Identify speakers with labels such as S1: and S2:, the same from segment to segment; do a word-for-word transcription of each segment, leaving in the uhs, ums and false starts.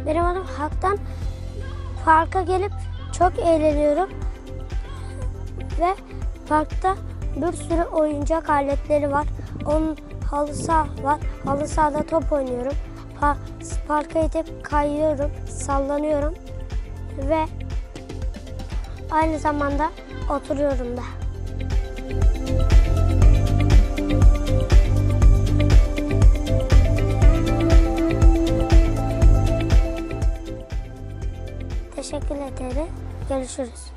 S1: Benim adım Hak'tan. Parka gelip çok eğleniyorum. Ve parkta bir sürü oyuncak aletleri var. Onun halı saha var. Halı sahada top oynuyorum. Pa parka gidip kayıyorum, sallanıyorum. Ve aynı zamanda oturuyorum da. Teşekkür ederim. Görüşürüz.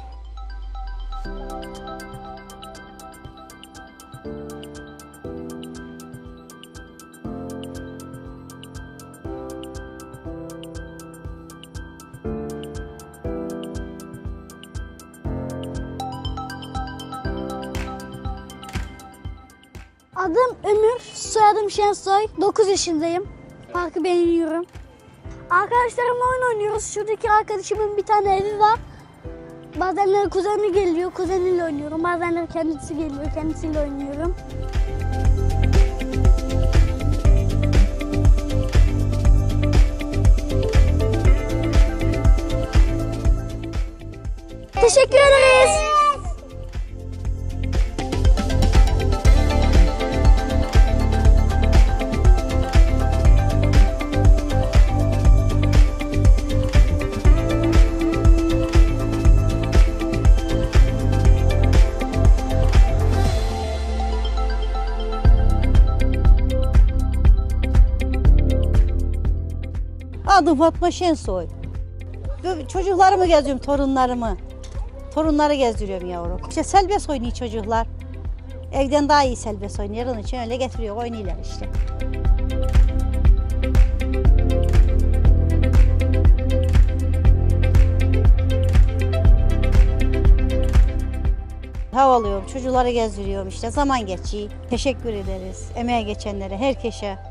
S2: Adım Ömür, soyadım Şensoy. dokuz yaşındayım. Parkı beğeniyorum. Arkadaşlarımla oyun oynuyoruz. Şuradaki arkadaşımın bir tane evi var. Bazenleri kuzeni geliyor, kuzeniyle oynuyorum. Bazenleri kendisi geliyor, kendisiyle oynuyorum. Teşekkür ederiz.
S3: Adım Fatma Şensoy. Çocuklarımı geziyorum, torunlarımı. Torunları gezdiriyorum yavrum. İşte selbest oynuyor çocuklar. Evden daha iyi selbest oynuyor. Onun için öyle getiriyor, oynuyorlar işte. Hava alıyorum, çocukları gezdiriyorum işte. Zaman geçiyor. Teşekkür ederiz emeğe geçenlere, herkese.